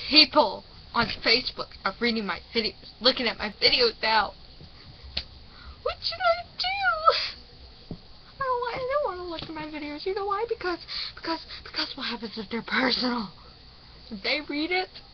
people on Facebook are reading my videos, looking at my videos now. What should I do? I don't want to look at my videos. You know why? Because what happens if they're personal? If they read it,